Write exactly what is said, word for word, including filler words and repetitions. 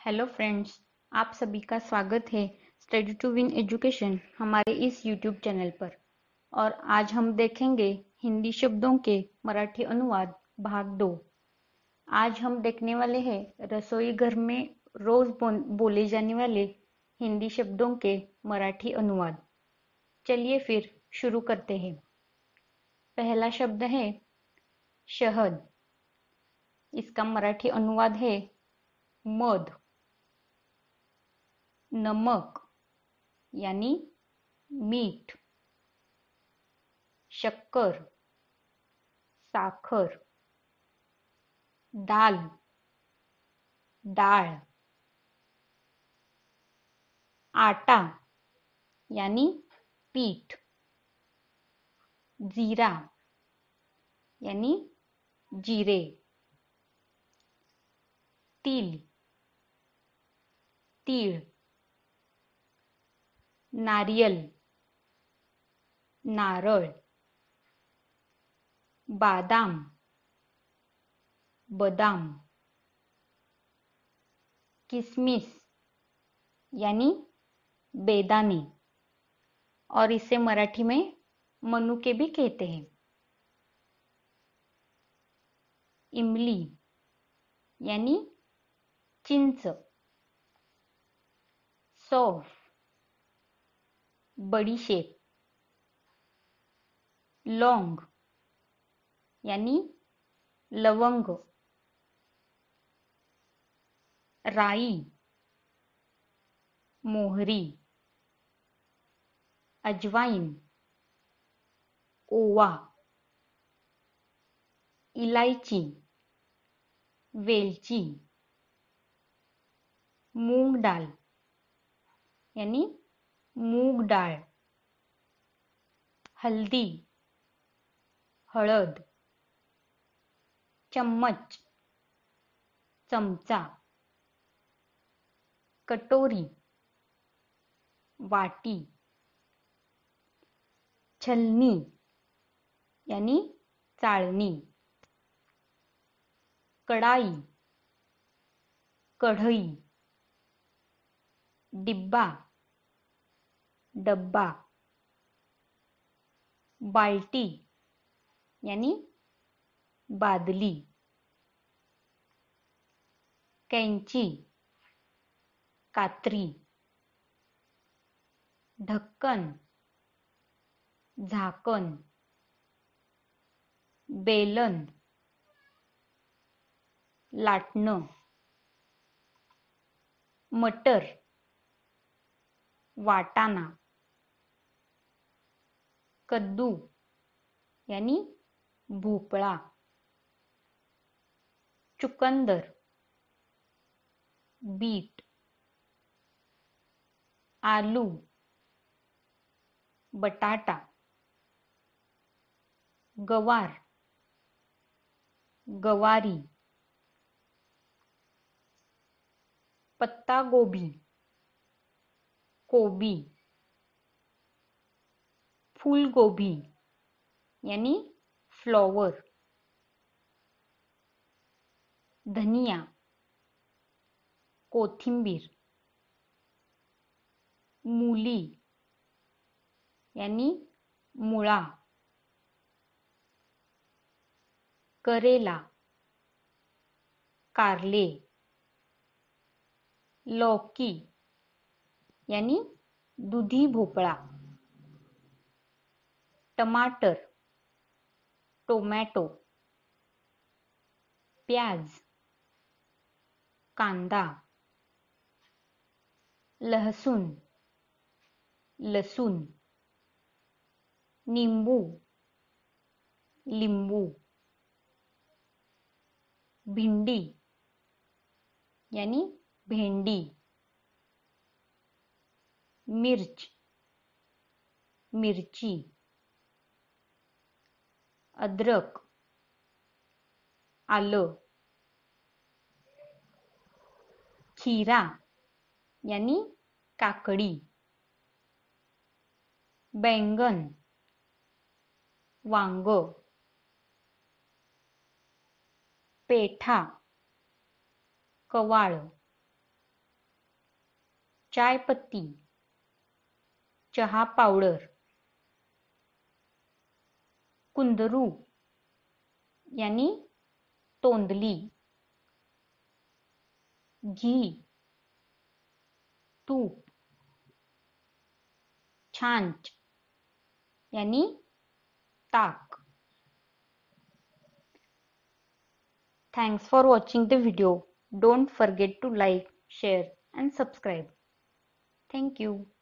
Hello friends. आप सभी का स्वागत है स्टडी टू विन एजुकेशन हमारे इस यूट्यूब चैनल पर। और आज हम देखेंगे हिंदी शब्दों के मराठी अनुवाद भाग दो। आज हम देखने वाले हैं रसोई घर में रोज बोले जाने वाले हिंदी शब्दों के मराठी अनुवाद। चलिए फिर शुरू करते हैं। पहला शब्द है शहद। इसका मराठी अनुवाद है मध। नमक यानी मीठ। शक्कर साखर। दाल डाळ। आटा यानी पीठ। जीरा यानी जीरे। तिल तीळ। नारियल नारळ। बादाम बदाम। किशमिश यानी बेदाने और इसे मराठी में मनुके भी कहते हैं। इमली यानी चिंच। सौंफ बडीशेप। लौंग यानी लवंग। राई मोहरी। अजवाइन ओवा। इलायची वेलची। मूंग दाल यानी मूग डाळ। हल्दी हळद। चम्मच चमचा। कटोरी वाटी। छलनी यानी चाळणी। कढाई कढई। डिब्बा डब्बा। बाल्टी यानी बादली। कैंची कात्री। ढक्कन झाकण। बेलन लाटणं। मटर वाटाणा। कद्दू यानी भोपळा। चुकंदर बीट। आलू बटाटा। गवार गवारी। पत्ता गोभी कोबी। फूलगोभी यानी फ्लॉवर। धनिया कोथिंबीर। मूली यानी मुळा। करेला कारले। लौकी यानी दुधी भोपळा। टमाटर टोमॅटो। प्याज कांदा। लहसुन लसूण। निंबू लिंबू। भिंडी यानी भेंडी। मिर्च मिर्ची। अदरक आलं। खीरा यानी काकडी। बैंगन वांग। पेठा कवाळ। चाय पत्ती, चहा पावडर, कुंदरू यानी तोंदली, घी, तूप, छाछ यानी ताक. Thanks for watching the video. Don't forget to like, share and subscribe. Thank you.